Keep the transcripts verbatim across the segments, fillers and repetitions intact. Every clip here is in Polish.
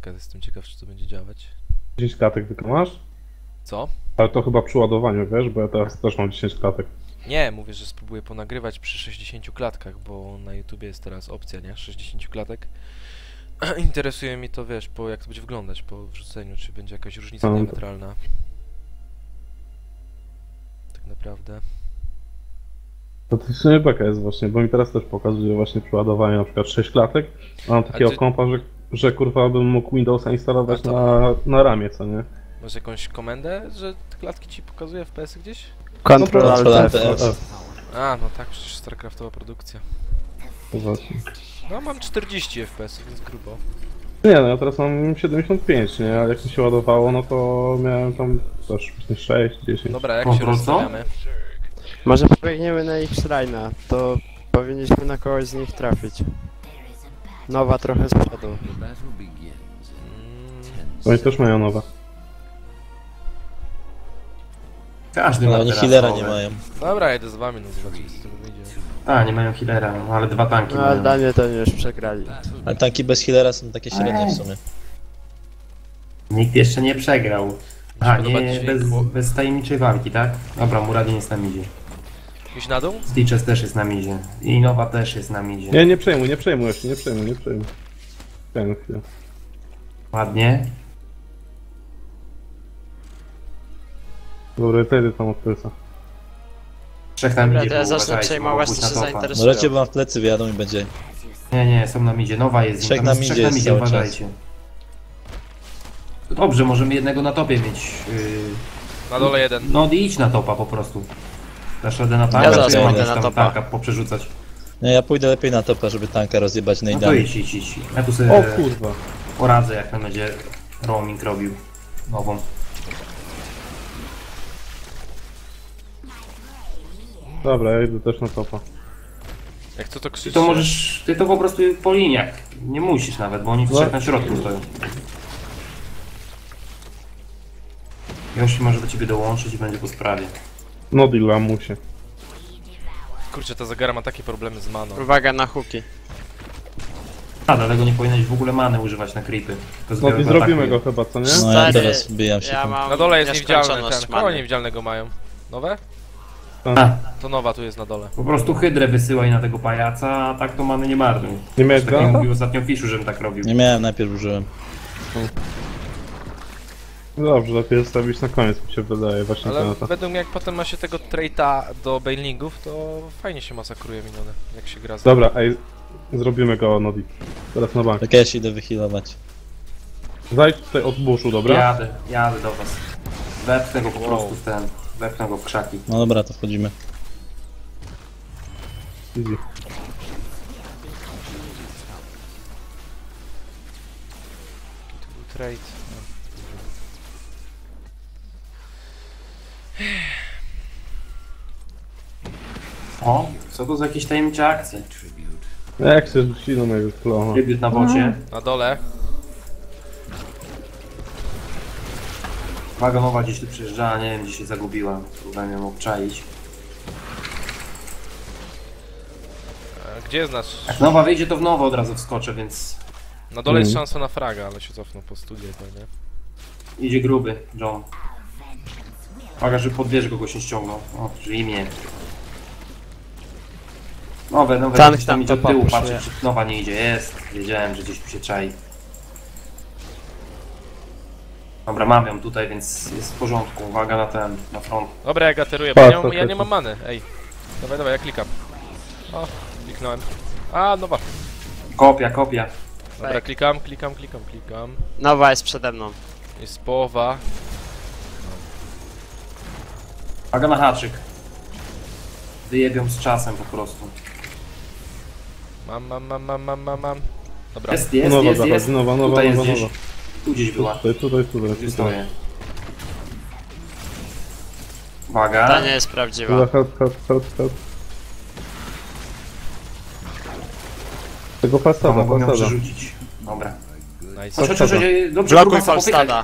klatek, jestem ciekaw, czy to będzie działać. dziesięć klatek tylko masz? Co? Ale to chyba przy ładowaniu, wiesz, bo ja teraz też mam dziesięć klatek. Nie, mówię, że spróbuję ponagrywać przy sześćdziesięciu klatkach, bo na YouTubie jest teraz opcja, nie? sześćdziesiąt klatek. Interesuje mi to, wiesz, po jak to będzie wyglądać po wrzuceniu, czy będzie jakaś różnica No, to- diametralna. Tak naprawdę. To to w sumie beka jest właśnie, bo mi teraz też pokazuje właśnie przy ładowaniu na przykład sześć klatek, a mam takiego ty- kompa, że, że kurwa bym mógł Windowsa instalować A to- na, na ramię, co nie? Masz jakąś komendę, że te klatki ci pokazuje F P S-y gdzieś? Control No, Alt to- F. to- to- A, no tak, przecież StarCraftowa produkcja. to właśnie. No, mam czterdzieści F P S-ów, więc grubo. Nie no, ja teraz mam siedemdziesiąt pięć, nie? Ale jak mi się ładowało, no to miałem tam też właśnie sześć, dziesięć. Dobra, jak Po się prostu? rozstawiamy? Może pobiegniemy na ich shrina, to powinniśmy na kogoś z nich trafić. Nowa trochę z przodu. Mm, Oni też mają nowe. Każdy Ale ma oni teraz healera nowe. nie mają. Dobra, jedę z wami, no zobaczymy, co z tego wyjdzie. A, nie mają healera, no, ale dwa tanki No ale mają. dla mnie to już przegrali. Ale tanki bez healera są takie średnie w sumie. Nikt jeszcze nie przegrał. A, podoba nie, ci się bez, gło- bez tajemniczej walki, tak? Dobra, Muradin jest na midzie. Iść na dół? Stitches też jest na midzie. I Nowa też jest na midzie. Nie, nie przejmuj, nie przejmuj jeszcze, nie przejmuj, nie przejmuj. Czekaj na chwilę. Ładnie. Dobra, wtedy tam od tylca. Trzech na Dobra, midzie to ja było, zacznę uważajcie, przejmować, mogą co pójść się na topa. zainteresuje. Możecie, bo wam w plecy wyjadą i będzie. Nie, nie, są na midzie. Nowa jest. Trzech tam na jest midzie trzech na jest midzie, cały czas. uważajcie. Dobrze, możemy jednego na topie mieć. Yy... Na dole jeden. No idź na topa po prostu. Dasz radę na tanka, Ja zaraz czy pójdę możesz na tam topa. tanka poprzerzucać? Nie, ja pójdę lepiej na topa, żeby tanka rozjebać No to nejdami. idź, idź, idź. Ja tu sobie O kurwa. poradzę, jak tam będzie roaming robił nową. Dobra, ja idę też na topa. Jak co to Ty krzyczy? to możesz, ty to po prostu po liniach. Nie musisz nawet, bo oni w No. trzech na środku stoją. Yoshi może do ciebie dołączyć i będzie po sprawie. No deal, lamusie. Kurczę, ta Zagara ma takie problemy z maną. Uwaga na huki. A, dlatego nie powinieneś w ogóle many używać na creepy. To No zbiorę i go zrobimy atakuje. go chyba, co nie? No ja Stary, teraz wbijam się ja tam. mam Na dole jest niewidzialny nieskończoność ten. Kogo many. niewidzialnego mają? Nowe? A, To nowa tu jest na dole. po prostu hydrę wysyłaj na tego pajaca, a tak to many nie marnuj. Nie miałeś Tak jak granata? mówił ostatnio Fiszu, żebym tak robił. Nie miałem, najpierw użyłem. Dobrze, lepiej zostawić na koniec, mi się wydaje, właśnie Ale granata. według mnie jak potem ma się tego traita do bailingów, to fajnie się masakruje miniony, jak się gra z... Dobra, ej, zrobimy go, Nodi. Teraz na bank. Tak ja się idę wyhealować. Zajdź tutaj od buszu, dobra? Jadę, jadę do was. Wepchnę go po Wow. prostu w ten, wepchnę go w krzaki. No dobra, to wchodzimy. Easy. To był trade. O, co to za jakieś tajemnicze akcje? Jak się rzuci do mojego klona? Tribut na bocie. Na dole. Waga nowa gdzieś tu przyjeżdżała, nie wiem gdzie się zagubiła. Próbowałem ją obczaić. E, Gdzie jest nasz... Jak nowa wyjdzie to w nowo od razu wskoczę, więc Na dole jest Mhm. szansa na fraga, ale się cofnął po studiach, nie? idzie gruby, John. Uwaga, że podbierz go, go się ściągnął. O, drzwi mnie. Nowe, nowe, Tank gdzieś tam tam idzie od topa tyłu, puszuje. patrzę czy nowa nie idzie. Jest, wiedziałem, że gdzieś tu się czai. Dobra, mam ją tutaj, więc jest w porządku. Uwaga na ten, na front. Dobra, ja gateruję, bo ja nie, Tak, mam, tak, ja tak. nie mam many, ej. Dawaj, dawaj, ja klikam. O, kliknąłem. A, nowa. Kopia, kopia. Dobra, Tak. klikam, klikam, klikam, klikam. Nowa jest przede mną. Jest połowa. Uwaga na haczyk. Wyjebią z czasem po prostu. Mam, mam, mam, mam, mam, mam, mam. Dobra. Jest, jest, Nowa jest, zachodzi, jest. nowa, nowa, Tutaj jest nowa, gdzieś. nowa. Tu gdzieś była. Tutaj, tutaj, tutaj, Gdzie tutaj. stoję. Uwaga. Ta nie jest prawdziwa. Dobra, help, help, help, help. Tego To fasada, mogą ją fasada. przerzucić. Dobra. Nice. Chodź, chodź, chodź, chodź. Dobrze, Blokuj kurwa, popychaj. Falstada.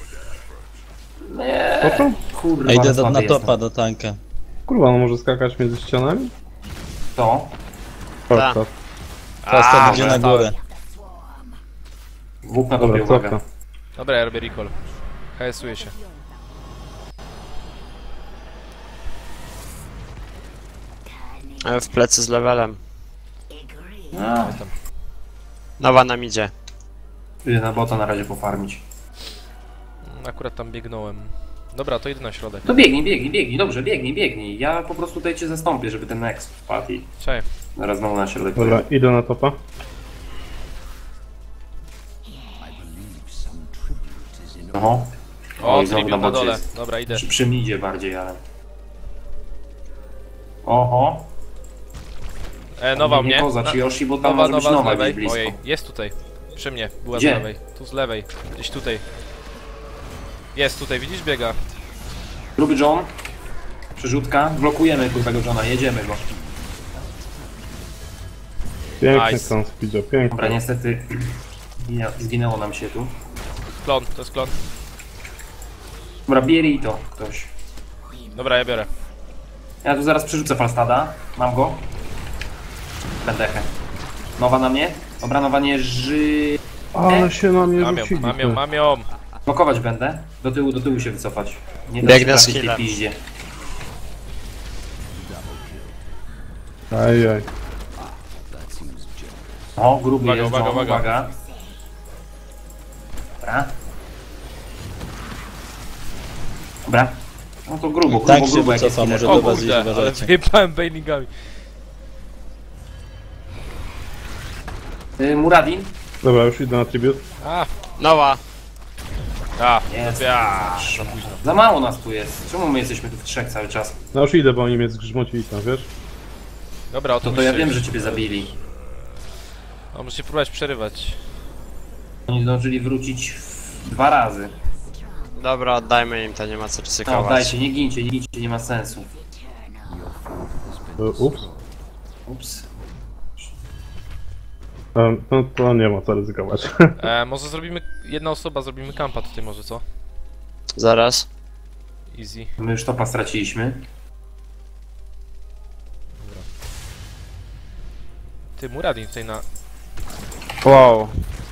Nie. Po co? Kurwa, Ja idę ale do, na słaby topa, jestem. do tanka. Kurwa, no może skakać między ścianami? To. Chodź, Tak. tak. Fasta A, idzie na zostałem. górę. Włók na topie, Dobra, uwaga. cofka. Dobra, ja robię recall. H S-uję się. E, W plecy z levelem. A, Tam. Nowa nam idzie. idę na bota na razie pofarmić. Akurat tam biegnąłem. Dobra, to idę na środek. To biegnij, biegnij, biegnij, dobrze, biegnij, biegnij. Ja po prostu tutaj cię zastąpię, żeby ten next wpadł i Czekaj. zaraz znowu na środek. Dobra, idę na topa. Oho. O, Oj, znowu tribut na bocie dole. jest. Dobra, idę. Przy, przy midzie bardziej, ale... Oho. E, nowa nie mnie. kozacz Na- Yoshi, bo tam Nowa, może być nowa z nowa lewej. gdzieś blisko. Ojej, jest tutaj. Przy mnie. Była Gdzie? z lewej. Tu z lewej. Gdzieś tutaj. Jest tutaj, widzisz? Biega. Gruby John. Przerzutka. Blokujemy grubego Johna, jedziemy go. Piękny Nice. krąg speedzie, Dobra, piękny. niestety zginę- zginęło nam się tu. Klon, to jest klon. Dobra, bierij to ktoś. Dobra, ja biorę. Ja tu zaraz przerzucę Falstada. Mam go. Bendechę. Nowa na mnie. Dobra, nowa nie ży... Ale się na mnie Mam ją, rzucili. mam ją, mam ją. Blokować będę. Do tyłu, do tyłu się wycofać. Nie da Biegnę się z trafić tej healem. piździe. Ajaj. O, gruby Uwaga, jest uwaga, John, uwaga. uwaga. Dobra. Dobra. No to grubo, grubo, Tak się grubo jak jest wycofa, healer. może O do was kurde, iść, ale uważajcie. wyjebałem bailingami. Y, Muradin. Dobra, już idę na tribut. A, Nowa. a, Jest. a, za późno. Za mało nas tu jest. Czemu my jesteśmy tu w trzech cały czas? No już idę, bo oni mnie zgrzmocili tam, wiesz? Dobra, o to To, to ja musisz- wiem, że ciebie zabili. O, musicie próbować przerywać. Oni zdążyli wrócić w... dwa razy. Dobra, oddajmy im to, nie ma co No, ryzykować. dajcie, nie gincie, nie gincie, nie ma sensu. E, Ups. Ups. Um, no to nie ma co ryzykować. E, może zrobimy, jedna osoba, zrobimy kampa tutaj może, co? Zaraz. Easy. My już topa straciliśmy. Ty, Muradin tutaj na... Wow.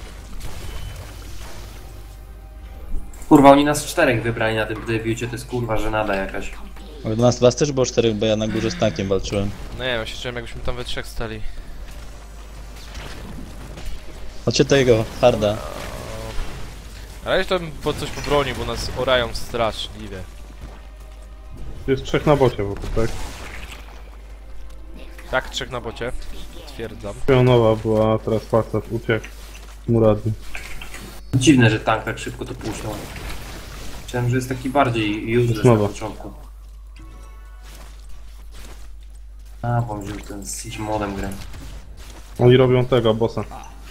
Kurwa, oni nas czterech wybrali na tym debiucie, to jest kurwa żenada jakaś. Ale do nas was też było czterech, bo ja na górze z tankiem walczyłem. No nie wiem, ja się czułem jakbyśmy tam we trzech stali. Chodźcie tego, harda. Ale ja to bym po coś pobronił, bo nas orają straszliwie. Jest trzech na bocie wokół, tak? Tak, trzech na bocie. Twierdzam. Pionowa była, teraz facet uciekł. Muradin. Dziwne, że tank tak szybko to puszczał. Myślałem, że jest taki bardziej useless na Znowu. początku. A, bo wziął ten z Siege modem grę. Oni robią tego bossa.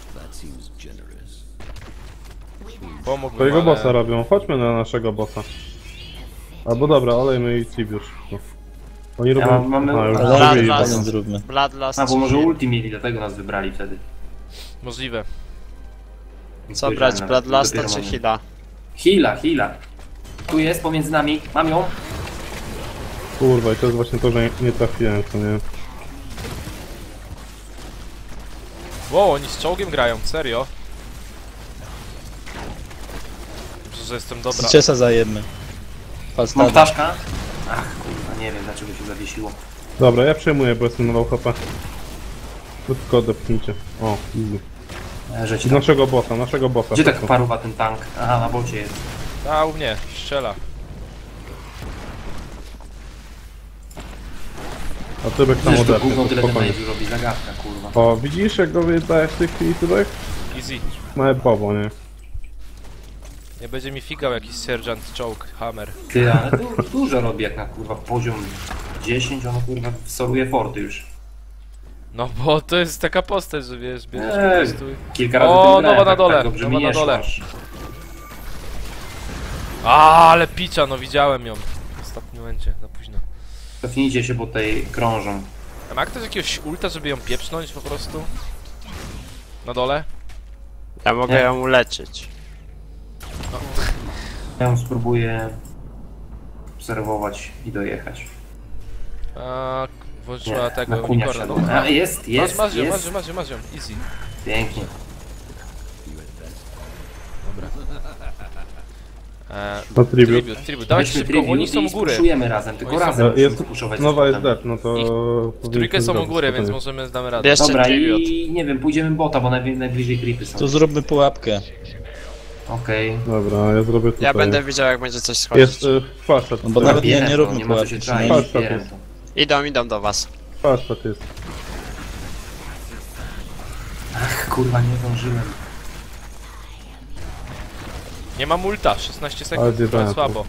Pomógłbym, Twojego ale... bossa robią, chodźmy na naszego bossa. Albo dobra, olejmy i tribut szybko. Oni robią... mam- mamy- Aha, już Ale zrobili raz- bossa. Razem zróbmy. Bloodlust. A, bo może ulti mieli, dlatego nas wybrali wtedy. Możliwe. Co brać, Bloodlusta czy Hila? Hila, Hila. Tu jest, pomiędzy nami. Mam ją. Kurwa, i to jest właśnie to, że nie trafiłem, co nie? Wow, oni z czołgiem grają, serio? Dobrze, że jestem dobra. Ciesa zajemy. Mam Falstada. ptaszka. Ach, kurwa, nie wiem dlaczego się zawiesiło. Dobra, ja przejmuję, bo jestem na low H P. To tylko odepnijcie. O, easy. E, Że ci Z tam... naszego bossa, naszego bossa. Gdzie tak szybko. paruwa ten tank? Aha, na bocie jest. A, u mnie, strzela. A Tybek tam Wiesz, to odepnie, gówno to tyle spokojnie. damage'u robi, zagadka, kurwa. O, widzisz jak go wydajesz w tej chwili, Tybek? Easy. Małe bobo, nie? Nie będzie mi figał jakiś sergeant czołg, hammer. Ty, ale du dużo robi jak na kurwa poziom dziesięć, ono kurwa soruje forty już. No bo to jest taka postać, że wiesz, bierzesz Eee, po prostu... Kilka razy O, tym grałem, nowa na tak, dole, tak dobrze nowa mi na nie szło dole. aż. A, ale picza, no widziałem ją. W ostatnim momencie, za późno. Cofnijcie się, bo tutaj krążą. A ma ktoś jakiegoś ulta, żeby ją pieprznąć po prostu? Na dole? Ja mogę Nie. ją uleczyć. Ja ją spróbuję obserwować i dojechać. A, Nie, włączyła na tego kunia unicorna. wsiadł. A, jest, Masz, jest, masz ją, masz jest. ją, masz ją, masz ją, easy. Pięknie. Eee, No tribute. tribute, tribute. Dawajcie Weźmy szybko, tribute oni są i u góry. spuszujemy razem, tylko Oni są- razem E, musimy Jest, spuszować. nowa jest potem. dead, no to... W trójkę powinniśmy są u zrobić góry, więc spokojnie. możemy damy radę. Bierzcie Dobra, tribute. i nie wiem, pójdziemy bota, bo najwi- najbliżej creepy są. Tu zróbmy pułapkę. Okej. Dobra, ja zrobię tutaj. Ja będę widział jak będzie coś schodzić. Jest y, falstart. No bo tak. nawet nie, Bierem nie to, róbmy nie ma co pułapki. się przynajmniej. czaić, Falstart bierem jest. to. Idą, idą do was. Falstart jest. Ach, kurwa, nie zdążyłem. Nie mam ulta, szesnaście Ale sekund, zjebałem to to. słabo.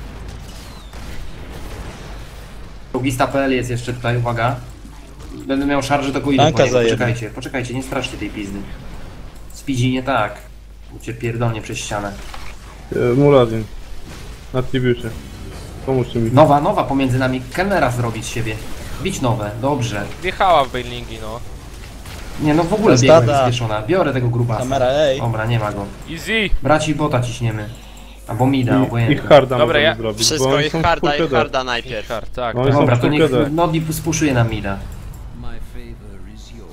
Logista kropka p l jest jeszcze tutaj, uwaga. Będę miał szarże, to go idę Tanka po niego. za jeden. Poczekajcie, poczekajcie, nie straszcie tej pizdy. Speedy nie tak. Cię pierdolnie przez ścianę. E, Muradin. Na tribucie. Pomóżcie mi. Nowa, nowa pomiędzy nami. Kelnera zrobić z siebie. Bić nowe, dobrze. Wjechała w bailingi, no. Nie no w ogóle Zastada. biegłem zwieszona. Biorę tego grubasa. Kamera, ej. Dobra, nie ma go. Easy! Braci bota ciśniemy. Albo mida, I, obojętnie. ich harda Dobra, możemy ja- zrobić, bo Wszystko oni ich są w harda, czwórkę ich dead. harda najpierw. Hard, tak, No tak. i są Dobra, w to niech czwórkę dead. Nodi spuszuje nam mida. My favor is yours.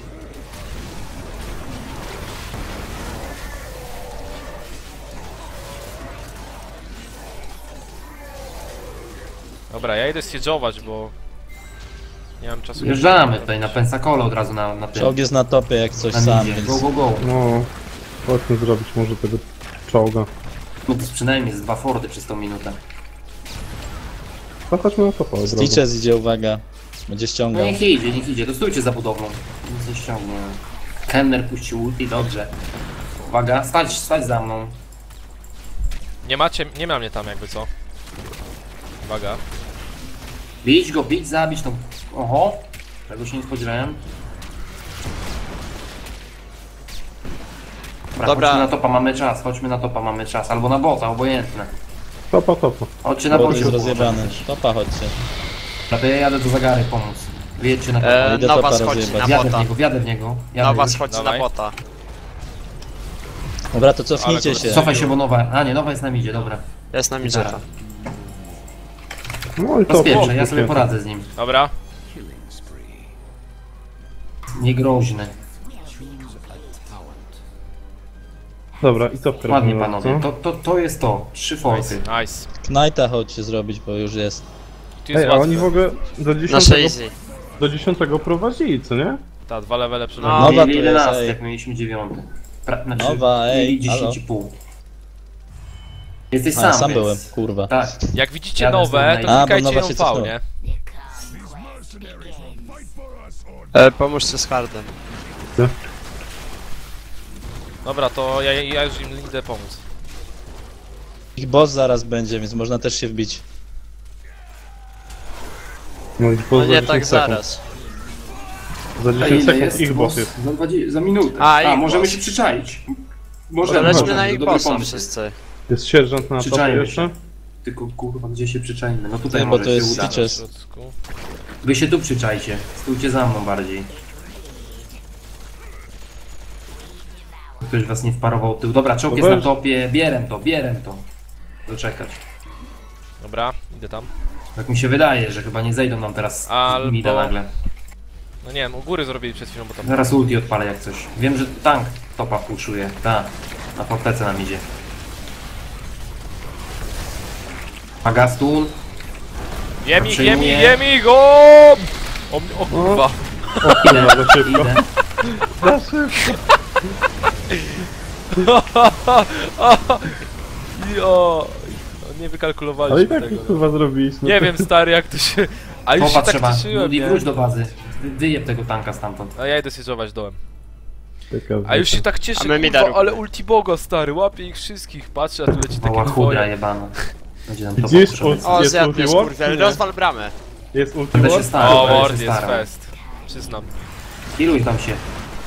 Dobra, ja idę siege'ować, bo... Nie mam czasu. Wjeżdżamy tutaj na Pensacolo od razu na, na tym. Czołg jest na topie jak coś Na sam, midzie. więc... Go, go, go. No, chodźmy zrobić może tego czołga. No to jest przynajmniej z dwa fordy przez tą minutę. No chodźmy na topa od razu. Stitches idzie, uwaga. Będzie No ściągał. niech idzie, niech idzie. To stójcie za budową. Nic nie ściągnie. Kenner puścił ulti, dobrze. Uwaga, stać, stać za mną. Nie macie, nie ma mnie tam jakby co. Uwaga. Bić go, bić, zabić tą... Oho. Tego się nie spodziewałem. Dobra, Dobra. chodźmy na topa, mamy czas. Chodźmy na topa, mamy czas. Albo na bota, obojętne. Topa, topa. Chodźcie na Bot bocie. jest rozjebany. Topa chodźcie. No to ja jadę do Zagary pomóc. Wyjedźcie na topa. E, Idę nowa topa schodzi rozjebać. na Wjadę w bota. niego, wjadę w niego. Jadę Nowa już. schodzi na Dawaj. bota. Dobra, to cofnijcie Ale się. Cofaj się, bo nowa... A nie, nowa jest na midzie, dobra. Jest na midzie to. No i To topa. spieprze, ja sobie poradzę z nim. Dobra. Killing spree. Niegroźny. Dobra, i topkę Ładnie robimy, panowie, co? to, to, to jest to. Trzy forty. Nice, nice. Knajta chodźcie zrobić, bo już jest. Tu jest Ej, a oni w łatwe. ogóle do Nasze dziesiątego, easy. do dziesiątego prowadzili, co nie? Ta, dwa levele przed No. nami. Nowa mieli tu jest, jedenaście, ej. jak mieliśmy dziewiąty. Pra, znaczy, Nowa, ej, mieli halo. dziesięć i pół. Jesteś A, sam, sam więc... byłem, kurwa. Tak. Jak widzicie Jadę nowe, z to A, bo klikajcie nowa ją się V, cofnęła. nie? E, pomóżcie z hardem. Dobra, to ja, ja już im idę pomóc. Ich boss zaraz będzie, więc można też się wbić. No, i No po nie dziesięć tak sekund. zaraz. Za A dziesięć ile sekund jest? ich boss Boss? jest. Za, dwadzieścia, za minutę. A, A, ich możemy boss. się przyczaić. To Możemy, lećmy możemy, na to ich dobry bossa pomysł. wszyscy. Jest sierżant na topie Przyczajmy jeszcze? się. Tylko kurwa, gdzie się przyczajmy? No tutaj Ty, bo może to się jest uda. Stitches. W środku. Wy się tu przyczajcie. Stójcie za mną bardziej. Ktoś was nie wparował tył. Dobra, czołg No jest na weź. topie. Bierem to, bierem to. Doczekać. Dobra, idę tam. Tak mi się wydaje, że chyba nie zejdą nam teraz Albo- mida nagle. No nie wiem, u góry zrobili przed chwilą, bo tam... Zaraz ulti odpalę jak coś. Wiem, że tank topa puszuje. Tak. Na fortece nam idzie. Agastun. Jem ich, jem Przyjmuję. ich, jem ich, o! O, o kurwa. O kurwa, za szybko. Idę. Za szybko. Jo, no nie wykalkulowaliśmy Ale i tak tego. ich kurwa zrobiliśmy. Nie wiem stary jak to się... A już się Topa tak trzeba. cieszyłem, Ludi, nie? wróć do bazy. Wy- Wyjeb tego tanka stamtąd. A ja idę siege'ować dołem. Ciekawe. A już się tak cieszę, A my mida kurwa, ale róbmy. ulti bogo stary, łapie ich wszystkich, patrzę, a tu leci takie Mała chudra dwoje. jebana. Będzie nam to Widzisz, potrzebne. o- O, Jest zjadł mnie ulti war, skurwiel. czy nie? Rozwal bramę. Jest ulti Będę się war? starał, O, będę Ward się jest starał. fest. Przyznam. Healuj tam się.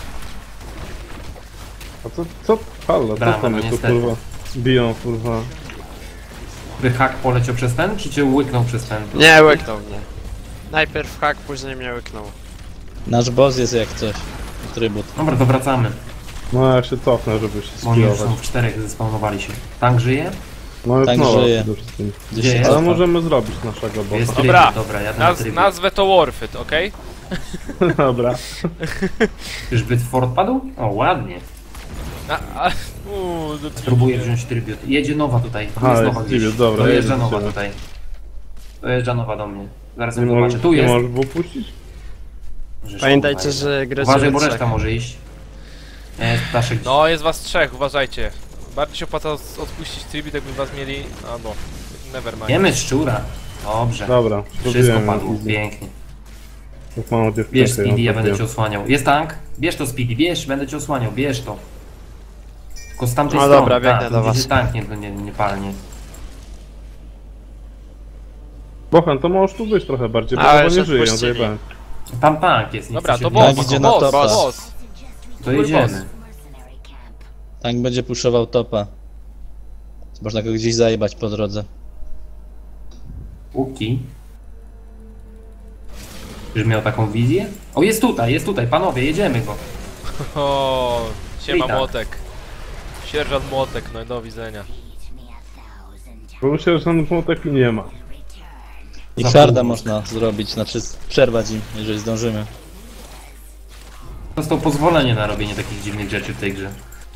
A co, co? Halo, co Brawo, tam no jest tu niestety. kurwa? Biją kurwa. By hak poleciał przez ten, czy cię łyknął przez ten? Nie, łyknął mnie. Najpierw hak, później mnie łyknął. Nasz boss jest jak coś. Trybut. Dobra, to wracamy. No ja się cofnę, żeby się Bo oni już są skillować. w czterech, zespawnowali się. Tank żyje? No jest Tak nowa żyje. przede wszystkim. Gdzieś Gdzie się jest? Ale cofa. możemy zrobić naszego Jest bossa. Dobra. trybut, dobra, jadę na Naz trybut. nazwę to Warfit, okej? Dobra. Czyżby Ford padł? O, ładnie. Na- a- Uuu, do Spróbuję wziąć tribut. Jedzie nowa tutaj. Tu Aha, jest jest nowa gdzieś. tribut, dobra, Dojeżdża jedzie nowa sobie. tutaj. Dojeżdża nowa do mnie. Zaraz Nie ją zobaczę. możesz, Tu nie jest. możesz było puścić? Żeż, Pamiętajcie, kurwa, że gracie Uważaj, we bo trzech. reszta może iść. Nie, ptaszek gdzieś. No, jest was trzech, uważajcie. Bardziej się opłaca os- odpuścić tribut, jakby was mieli... A no, never mind. Jemy szczura. Dobrze. Dobra, Wszystko zrobiłem padło. easy. Pięknie. Jak mam dziewczynkę, Bierz ją Speedy, ja będę trafiłem. cię osłaniał. Jest tank? Bierz to Speedy, bierz, będę cię osłaniał, bierz to. Tylko z tamtej No strony, dobra, biegnę tak, do gdzie was. się tank nie, nie, nie palnie. Bohan, to możesz tu być trochę bardziej, bo Ale chyba nie już żyje, ją odpuścili. zajebałem. Tam tank jest, nie Dobra, chce to się boss, Tak, wbić. idzie na boss, topa. boss. To jedziemy. Tank będzie puszował topa. Można go gdzieś zajebać po drodze. Łuki. Już miał taką wizję? O, jest tutaj, jest tutaj, panowie, jedziemy go. O, siema Witam. Młotek. Sierżant Młotek, no i do widzenia. Bo myślę, że ten młotek nie ma. I Za harda pół. można zrobić, znaczy przerwać im, jeżeli zdążymy. Dostał pozwolenie na robienie takich dziwnych rzeczy w tej grze.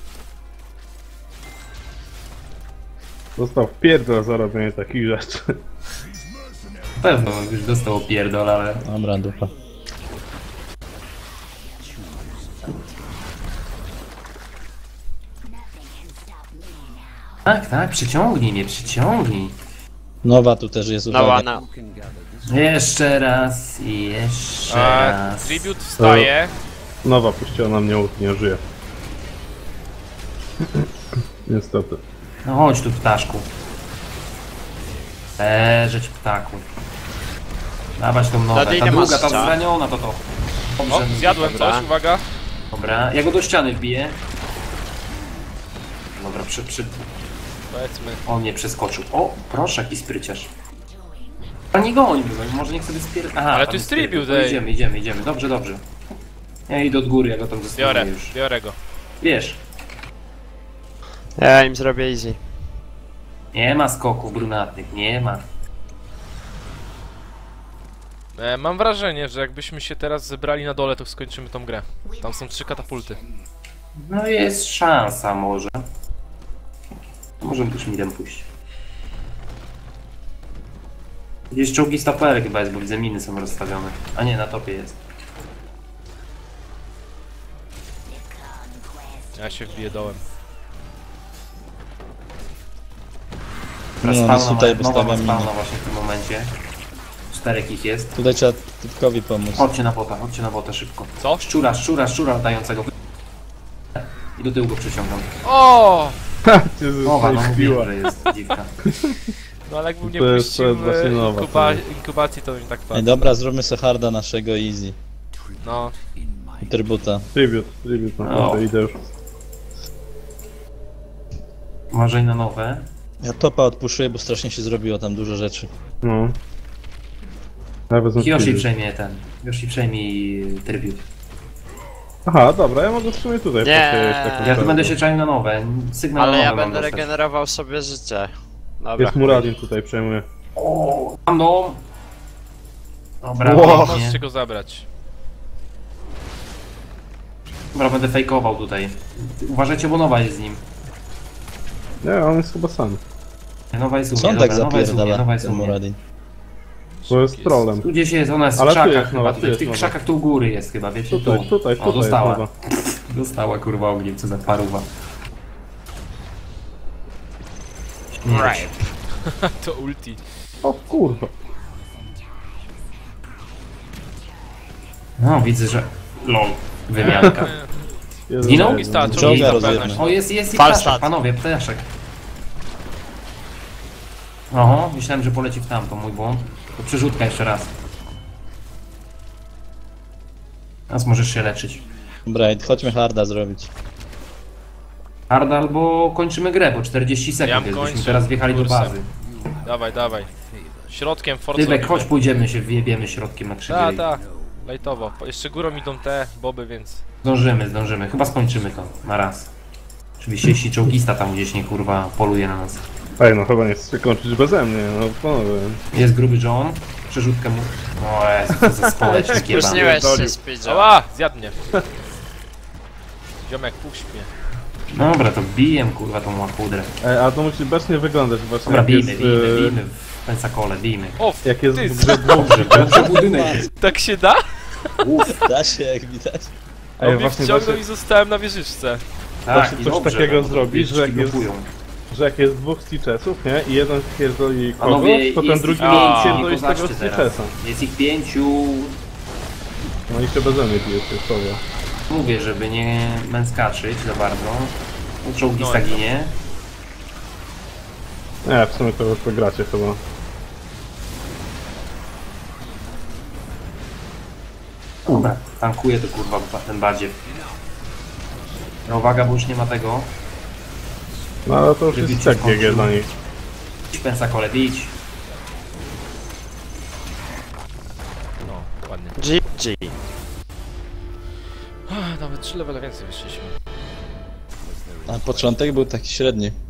Został pierdol za robienie takich rzeczy. Na pewno już dostał pierdol, ale... Dobra, dupa. Tak, tak, przyciągnij mnie, przyciągnij. Nowa tu też jest, No uwaga. ładna. Jeszcze raz i jeszcze A, raz. tribut wstaje. Nowa puściła na mnie łuk, nie żyje. Niestety. No chodź tu, ptaszku. Leżeć, ptaku. Dawać tą nowę. Wtedy Ta ile druga, masz ta strzał? zraniona, to to. O, Dobrze, zjadłem Dobra. coś, uwaga. Dobra, ja go do ściany wbiję. Dobra, przy, przy... Powiedzmy. on nie przeskoczył. O, proszę, jaki spryciarz. A nie goń, może niech sobie spier... Aha, Ale tam tu jest spier- tribute, to ej. Idziemy, idziemy, idziemy. Dobrze, dobrze. Ja idę od góry, ja go tam zostawię Biorę, już. biorę go. Wiesz, Ja im zrobię easy. nie ma skoków brunatnych, nie ma. E, mam wrażenie, że jakbyśmy się teraz zebrali na dole, to skończymy tą grę. Tam są trzy katapulty. No jest szansa może. Możemy też midem pójść. Gdzieś czołgi stapery chyba jest, bo widzę miny są rozstawione. A nie, na topie jest. Ja się wbiję dołem. No, Spawna więc tutaj ma- nowa ma wystawiam spawna miny. właśnie w tym momencie. Czterech ich jest. Tutaj trzeba typkowi pomóc. Chodźcie na bota, chodźcie na bota szybko. Co? Szczura, szczura, szczura latającego. I do tyłu go przeciągam. O! Cię Nowa, no zbiła. mówiłem, że jest dziwka. No ale jakbym nie To jest- puścił to jest właśnie e, nowa, inkuba to inkubacji, to bym tak Ej, padł. dobra, zróbmy sobie harda naszego easy. No. I trybuta. Tribute, tribute, No. naprawdę idę już. Uważaj na nowe. Ja topa odpuszuję, bo strasznie się zrobiło tam dużo rzeczy. No. Ja wezmę Yoshi tribute. przejmie ten. Yoshi przejmie tribut. Aha, dobra, ja mogę w sumie tutaj Nie. posiedzieć taką Ja tu sprawę. będę się czaił na nowe. Sygnał Ale na ja nowe mam będę dostać. regenerował sobie życie. Dobra. Jest Muradin tutaj, przejmuje. O, mam dom. Dobra, Wow. pięknie. Możecie go zabrać. Dobra, będę fejkował tutaj. Uważajcie, bo nowa jest z nim. Nie, on jest chyba sam. Nowa jest u Co mnie, on tak dobra, nowa jest u mnie, zapierdala, nowa jest u ten mnie. Muradin? Bo jest trolem. Tu gdzieś jest, ona jest w Ale tu krzakach jest chyba, nowa, tu tutaj, w jest tych nowa. krzakach tu u góry jest chyba, wiecie? Tutaj, tu. tutaj, O, tutaj dostała. jest Dostała kurwa ogniem, co za paruwa. Śmierć. Right. To ulti. O kurwa. No, widzę, że... LOL. Wymianka. Jezu, Zginął? Jezu. I start, Czołga czołgi rozjebmy. O, jest, jest i Falstad. ptaszek, panowie, ptaszek. Oho, myślałem, że poleci w tamto, mój błąd. To przerzutka jeszcze raz. Teraz możesz się leczyć. Dobra, i chodźmy harda zrobić. Hard albo kończymy grę, bo czterdzieści Ja sekund jest, kończę byśmy teraz wjechali do kursem. bazy. Dawaj, dawaj. Środkiem, force Tybek, robimy. chodź pójdziemy się, wjebiemy środkiem na Ta, krzywej. ta. Lajtowo. Po- Jeszcze górą idą te boby, więc... Zdążymy, zdążymy. Chyba skończymy to na raz. Oczywiście jeśli czołgista tam gdzieś nie kurwa poluje na nas. Ej, no chyba nie chcecie kończyć beze mnie, no panowie. Jest gruby John, przerzutkę mu. O Jezu, co za społecznik jebany. Spóźniłeś się, Pierdolił. Speedzie. Ała! Zjadł mnie. Ziomek, puść mnie. Dobra, to bijem kurwa tą łapudrę. E, a to musi bacznie wyglądać właśnie. Dobra, jak bijmy, jest, bijmy, e, bijmy w Pensacole, bijmy. O, Jak jest ty, w grze dwóch Dobrze budynek. tak się da? Uff, Da się, jak widać. Ej, On mnie właśnie, wciągnął właśnie, i zostałem na wieżyczce. tak, Właśnie i coś dobrze, takiego no, bo zrobić, że jak wieżyczki jest- blokują. że jak jest dwóch Stitchesów, nie? I jeden pierdoli kogoś, Panowie, to ten jest drugi ich nie pięciu, pierdoli z tego kozaczcie teraz. Stitchesa. Jest ich pięciu. No i się beze mnie bije się słowo. Mówię, żeby nie męskaczyć za bardzo. Czołgi No, staginie. Nie, w sumie to już wygracie chyba. Dobra, tankuje to kurwa ten badziew. No uwaga, bo już nie ma tego. No ale to już Żeby jest cię tak G G skończył. dla nich. Idź Pensacole, bić. No, ładnie. G G. Ach, nawet trzy levele więcej wyszliśmy. A początek był taki średni.